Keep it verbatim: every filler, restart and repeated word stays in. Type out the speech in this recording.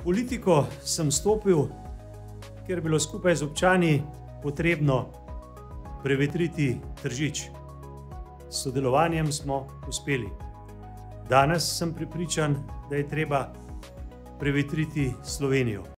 politiko sem stopil, ker je bilo skupaj z občani potrebno prevetriti Tržič. S sodelovanjem smo uspeli. Danes sem prepričan, da je treba prevetriti Slovenijo.